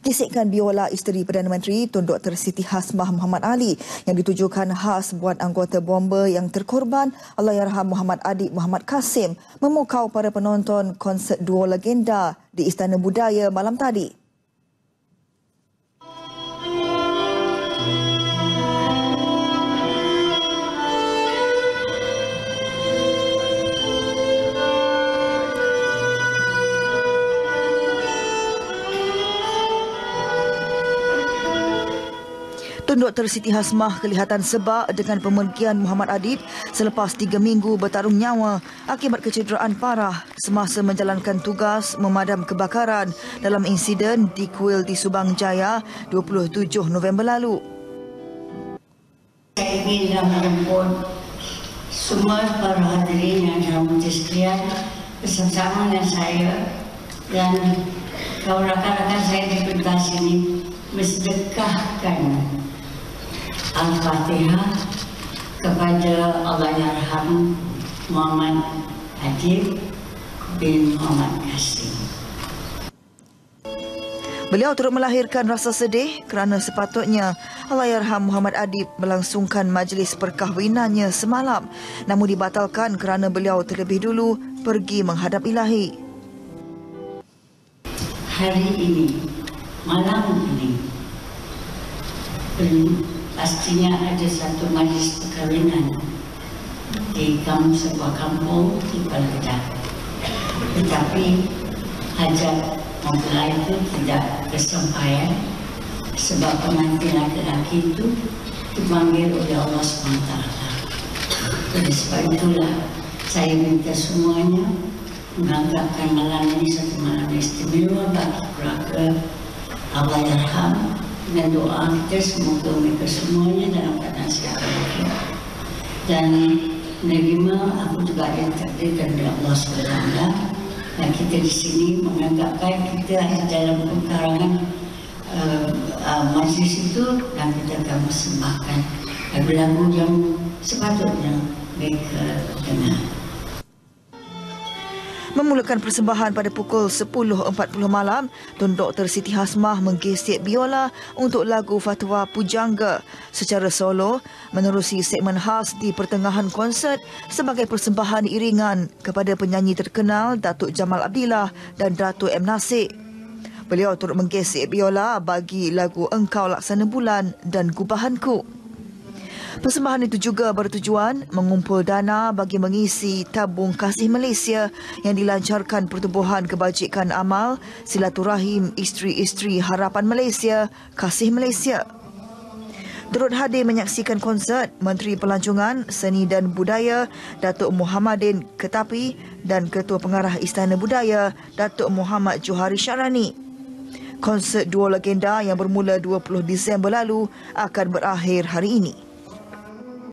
Gesekan biola isteri Perdana Menteri Tun Dr. Siti Hasmah Muhammad Ali yang ditujukan khas buat anggota bomber yang terkorban Allahyarham Muhammad Adib Muhammad Kasim memukau para penonton konsert duo legenda di Istana Budaya malam tadi. Tun Dr. Siti Hasmah kelihatan sebab dengan pemergian Muhammad Adib selepas 3 minggu bertarung nyawa akibat kecederaan parah semasa menjalankan tugas memadam kebakaran dalam insiden di kuil di Subang Jaya 27 November lalu. Saya ingin mengumpul semua para hadirin yang dirahmati sekalian bersama dengan saya dan kawan rakan-rakan saya di pentas ini mensedekahkan Al-Fatihah kepada Allahyarham Muhammad Adib bin Muhammad Kasim. Beliau turut melahirkan rasa sedih kerana sepatutnya Allahyarham Muhammad Adib melangsungkan majlis perkahwinannya semalam, namun dibatalkan kerana beliau terlebih dulu pergi menghadap Ilahi. Hari ini, malam ini, pastinya ada satu majlis perkahwinan di sebuah kampung di Kuala Kedah. Tetapi hajat mempelai itu tidak tersampaikan sebab pengantin laki-laki itu dipanggil oleh Allah SWT. Oleh sebab itulah saya minta semuanya menganggapkan malam ini satu malam istimewa bagi keluarga Allahyarham, dengan doa kita semoga mereka semuanya dalam keadaan sihat walafiat dan menerima apa juga yang takdirkan oleh Allah SWT. Dan kita di sini menganggapkan kita ada dalam pengkarangan majlis itu dan kita akan persembahkan lagu-lagu yang sepatutnya mereka dengar. Memulakan persembahan pada pukul 10.40 malam, Tun Dr. Siti Hasmah menggesek biola untuk lagu Fatwa Pujangga secara solo menerusi segmen khas di pertengahan konsert sebagai persembahan iringan kepada penyanyi terkenal Datuk Jamal Abdillah dan Datuk M. Nasir. Beliau turut menggesek biola bagi lagu Engkau Laksana Bulan dan Gubahanku. Persembahan itu juga bertujuan mengumpul dana bagi mengisi tabung Kasih Malaysia yang dilancarkan Pertubuhan Kebajikan Amal Silaturahim Isteri-Isteri Harapan Malaysia, Kasih Malaysia. Turut hadir menyaksikan konsert Menteri Pelancongan, Seni dan Budaya Datuk Muhammadin Ketapi dan Ketua Pengarah Istana Budaya Datuk Muhammad Johari Syarani. Konsert duo legenda yang bermula 20 Disember lalu akan berakhir hari ini.